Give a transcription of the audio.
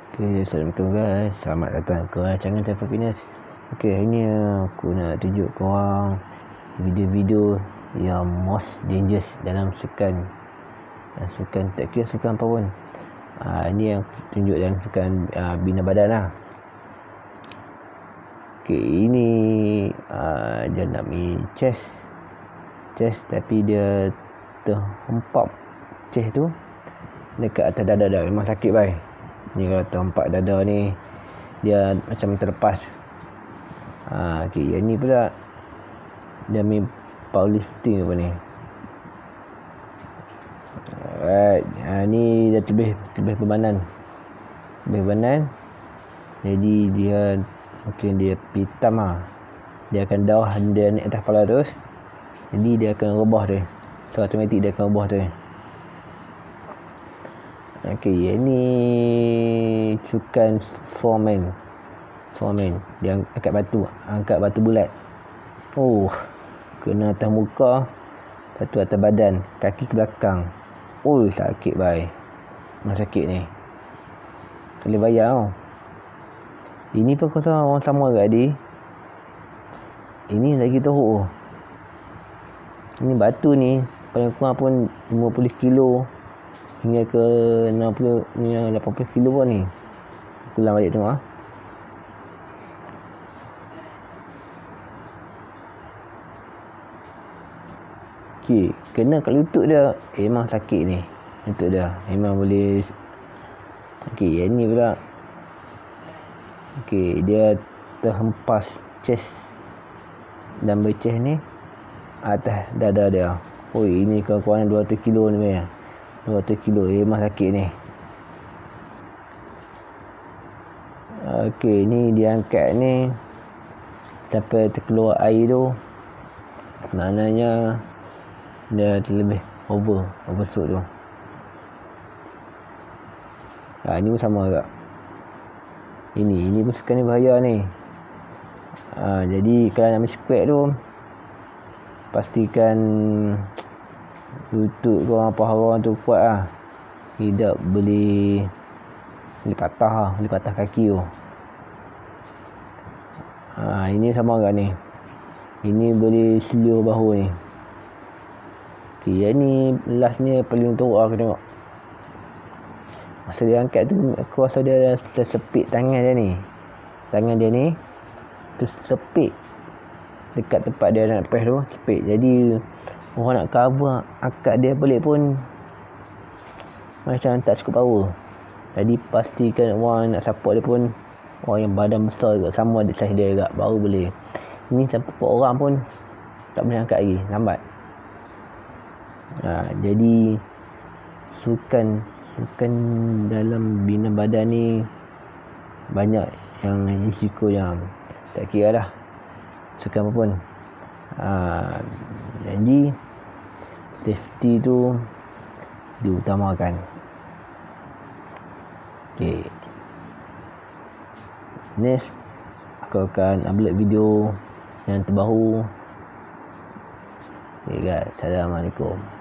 Assalamualaikum guys. Selamat datang ke rancangan Telefon Fitness. Hari ni aku nak tunjuk korang video-video yang most dangerous dalam sukan tak kira sukan apa pun. Ini yang tunjuk dalam sukan bina badan lah. Ini dia nak main chest tapi dia terhempap chest tu dekat atas dada dah. Memang sakit bai. Ni kalau terhempak dada ni dia macam terlepas. Yang ni pula dia main powerlifting apa ni. Alright. Ni dia lebih berbadan. Jadi dia mungkin dia pitam lah. Dia akan dawah, dia naik atas kepala terus. Jadi dia akan rebah dia. So automatik dia akan rebah tu. Yang ni sukan foreman. Dia angkat batu bulat. Kena atas muka, lepas tu atas badan, kaki ke belakang. Sakit bai. Memang sakit ni. Boleh bayar tau. Ini pun kau tahu orang sama ke adik? Ini lagi teruk. Ini batu ni paling kurang pun 50 kilo hingga ke 80 kilo pun ni. Aku ulang balik tengok . Kena kat lutut dia. Memang sakit ni. Lutut dia memang boleh. Yang ni pula. Dia terhempas chest. Dumbbell chest ni atas dada dia. Ini kurang 200 kilo ni sebenarnya. 200 kilo memang sakit ni. Ni dia angkat ni sampai terkeluar air tu, maknanya dia lebih overshoot tu. Ni pun sama juga. Ini pun sukan ni bahaya ni. Jadi kalau nak main squat tu, pastikan lutut korang, paha korang tu kuat lah. Tidak boleh patah kaki tu. Ini sama agak ni. Ini boleh seluruh bahu ni. Yang ni last ni paling teruk aku tengok. Masa dia angkat tu, aku rasa dia tersepit tangan dia ni. Tersepit dekat tempat dia nak press tu, sepit. Jadi orang nak cover angkat dia balik pun macam tak cukup power. Jadi pastikan orang nak support dia pun orang yang badan besar juga, sama ada saiz dia juga, baru boleh. Ini sampai 4 orang pun tak boleh angkat lagi, lambat. Jadi sukan dalam bina badan ni banyak yang risiko yang tak kira dah sukan apa pun. Jadi safety tu diutamakan. Next aku akan upload video yang terbaru. Guys, Assalamualaikum.